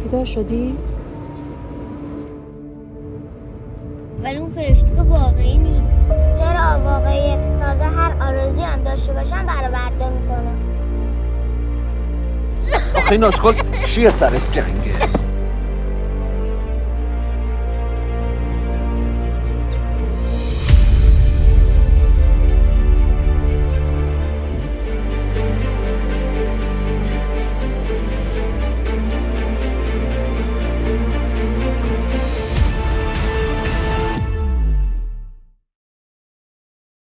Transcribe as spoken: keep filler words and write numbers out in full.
بیدار شدی؟ ولی اون فرشته که واقعی نیست. چرا واقعیه؟ تازه هر آرزویی هم داشته باشم برآورده میکنه. آخه این آشغال چیه سرت جنگه؟